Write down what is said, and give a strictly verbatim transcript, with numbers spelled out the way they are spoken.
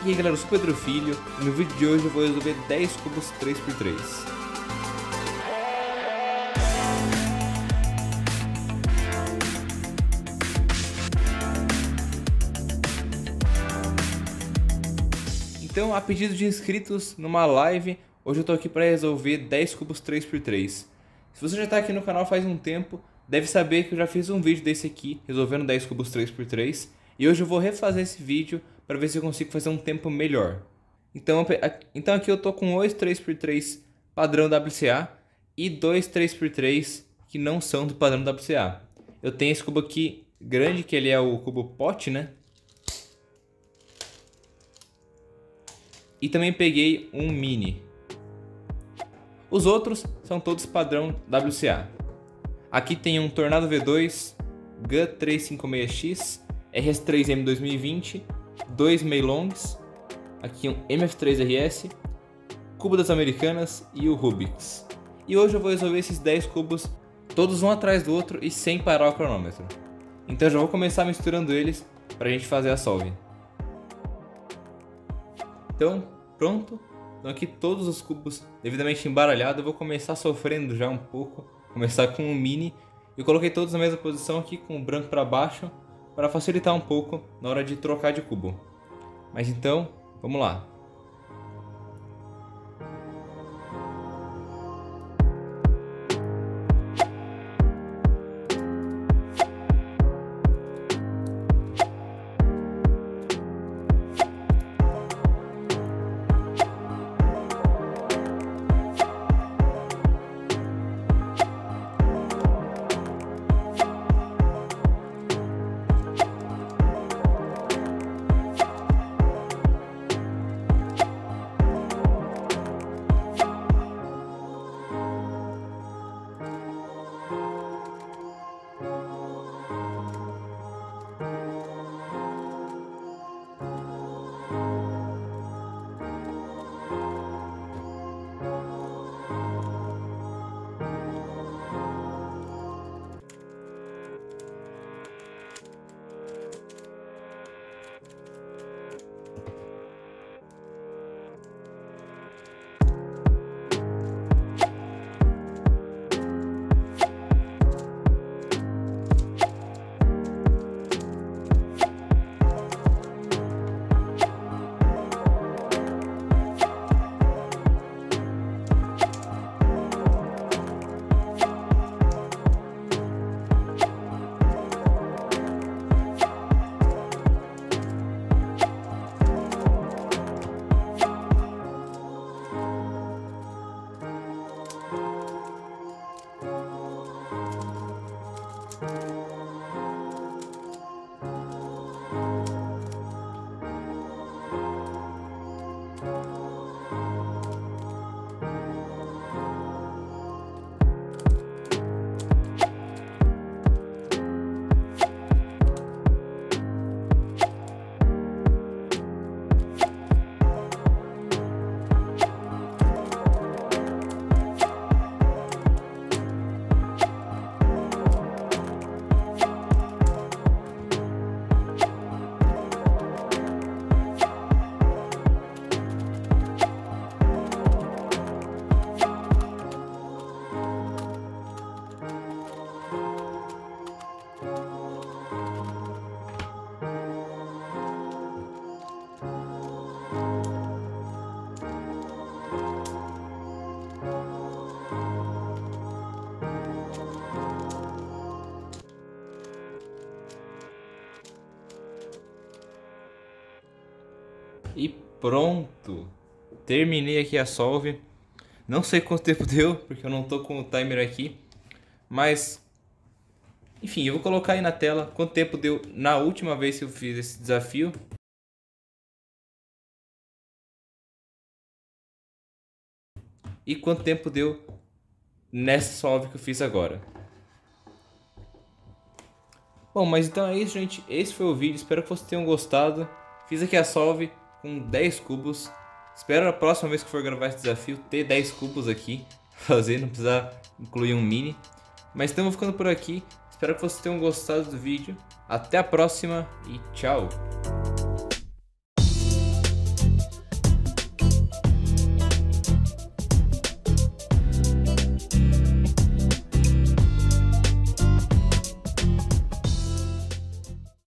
E aí galera, eu sou o Pedro Filho e no vídeo de hoje eu vou resolver dez cubos três por três. Então, a pedido de inscritos numa live, hoje eu tô aqui para resolver dez cubos três por três. Se você já está aqui no canal faz um tempo, deve saber que eu já fiz um vídeo desse aqui, resolvendo dez cubos três por três. E hoje eu vou refazer esse vídeo para ver se eu consigo fazer um tempo melhor. Então, então aqui eu tô com dois três por três padrão W C A e dois três por três que não são do padrão W C A. Eu tenho esse cubo aqui grande, que ele é o cubo pote, né? E também peguei um mini. Os outros são todos padrão W C A. Aqui tem um Tornado V dois, G trezentos e cinquenta e seis X, R S três M dois mil e vinte, dois Meilongs, aqui um M F três R S, Cubo das Americanas e o Rubik's. E hoje eu vou resolver esses dez cubos, todos um atrás do outro e sem parar o cronômetro. Então eu já vou começar misturando eles para a gente fazer a solve. Então, pronto. Então aqui todos os cubos devidamente embaralhados. Eu vou começar sofrendo já um pouco. Começar com o mini. Eu coloquei todos na mesma posição aqui com o branco para baixo, para facilitar um pouco na hora de trocar de cubo. Mas então, vamos lá. E pronto! Terminei aqui a solve. Não sei quanto tempo deu, porque eu não tô com o timer aqui. Mas, enfim, eu vou colocar aí na tela quanto tempo deu na última vez que eu fiz esse desafio. E quanto tempo deu nessa solve que eu fiz agora. Bom, mas então é isso, gente. Esse foi o vídeo. Espero que vocês tenham gostado. Fiz aqui a solve com dez cubos. Espero a próxima vez que for gravar esse desafio ter dez cubos aqui. Fazer, não precisar incluir um mini. Mas estamos ficando por aqui. Espero que vocês tenham gostado do vídeo. Até a próxima e tchau!